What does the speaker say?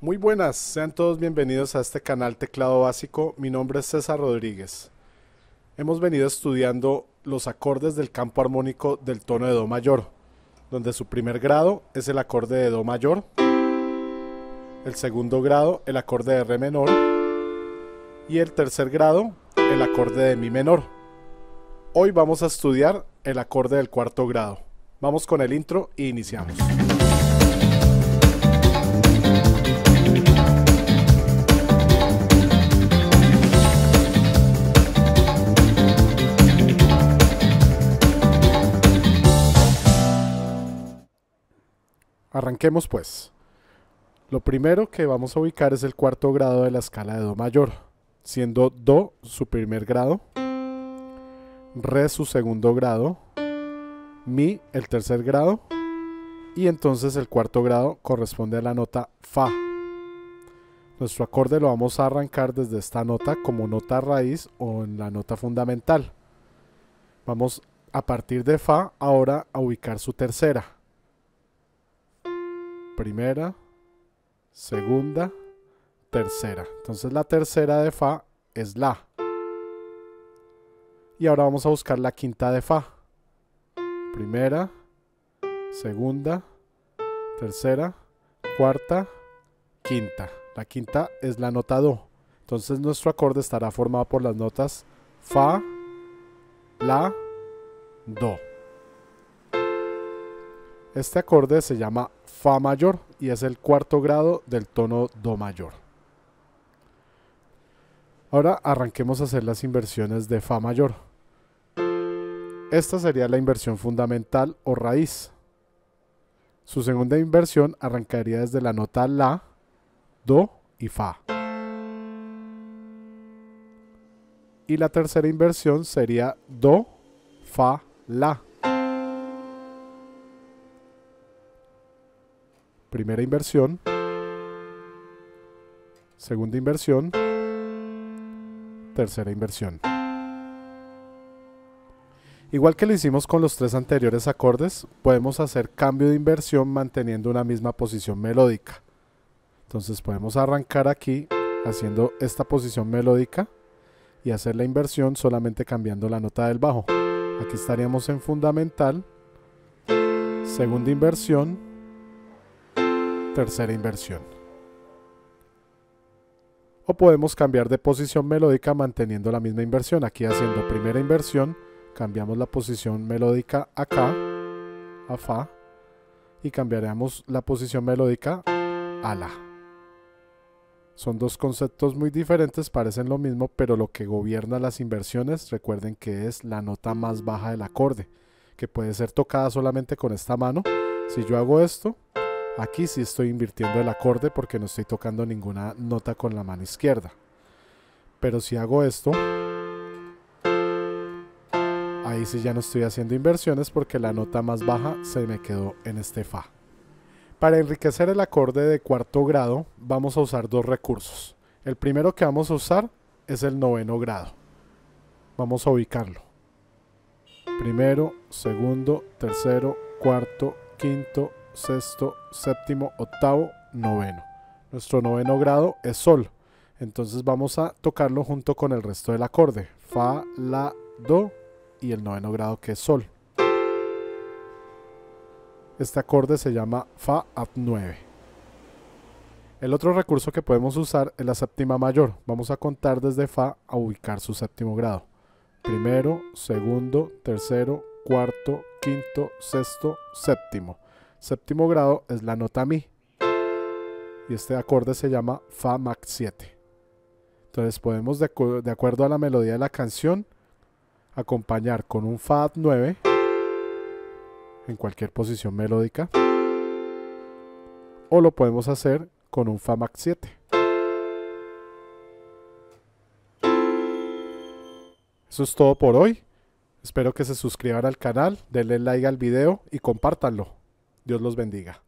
Muy buenas, sean todos bienvenidos a este canal Teclado Básico. Mi nombre es César Rodríguez. Hemos venido estudiando los acordes del campo armónico del tono de Do mayor, donde su primer grado es el acorde de Do mayor, el segundo grado el acorde de Re menor y el tercer grado el acorde de Mi menor. Hoy vamos a estudiar el acorde del cuarto grado. Vamos con el intro y iniciamos. Arranquemos pues. Lo primero que vamos a ubicar es el cuarto grado de la escala de Do mayor, siendo Do su primer grado, Re su segundo grado, Mi el tercer grado y entonces el cuarto grado corresponde a la nota Fa. Nuestro acorde lo vamos a arrancar desde esta nota como nota raíz o en la nota fundamental. Vamos a partir de Fa ahora a ubicar su tercera. Primera, segunda, tercera. Entonces la tercera de Fa es La. Y ahora vamos a buscar la quinta de Fa. Primera, segunda, tercera, cuarta, quinta. La quinta es la nota Do. Entonces nuestro acorde estará formado por las notas Fa, La, Do. Este acorde se llama Fa mayor y es el cuarto grado del tono Do mayor. Ahora arranquemos a hacer las inversiones de Fa mayor. Esta sería la inversión fundamental o raíz. Su segunda inversión arrancaría desde la nota La, Do y Fa. Y la tercera inversión sería Do, Fa, La. Primera inversión, segunda inversión, tercera inversión. Igual que lo hicimos con los tres anteriores acordes, podemos hacer cambio de inversión manteniendo una misma posición melódica. Entonces podemos arrancar aquí haciendo esta posición melódica y hacer la inversión solamente cambiando la nota del bajo. Aquí estaríamos en fundamental, segunda inversión, tercera inversión. O podemos cambiar de posición melódica manteniendo la misma inversión. Aquí haciendo primera inversión, cambiamos la posición melódica acá, a Fa, y cambiaremos la posición melódica a La. Son dos conceptos muy diferentes, parecen lo mismo, pero lo que gobierna las inversiones, recuerden que es la nota más baja del acorde, que puede ser tocada solamente con esta mano. Si yo hago esto, aquí sí estoy invirtiendo el acorde porque no estoy tocando ninguna nota con la mano izquierda. Pero si hago esto, ahí sí ya no estoy haciendo inversiones porque la nota más baja se me quedó en este Fa. Para enriquecer el acorde de cuarto grado vamos a usar dos recursos. El primero que vamos a usar es el noveno grado. Vamos a ubicarlo. Primero, segundo, tercero, cuarto, quinto, sexto, séptimo, octavo, noveno. Nuestro noveno grado es Sol. Entonces vamos a tocarlo junto con el resto del acorde. Fa, La, Do y el noveno grado que es Sol. Este acorde se llama Fa Add 9. El otro recurso que podemos usar es la séptima mayor. Vamos a contar desde Fa a ubicar su séptimo grado. Primero, segundo, tercero, cuarto, quinto, sexto, séptimo. Séptimo grado es la nota Mi. Y este acorde se llama Fa Max 7. Entonces podemos, de acuerdo a la melodía de la canción, acompañar con un Fa Add 9 en cualquier posición melódica, o lo podemos hacer con un Fa Max 7. Eso es todo por hoy. Espero que se suscriban al canal, denle like al video y compártanlo. Dios los bendiga.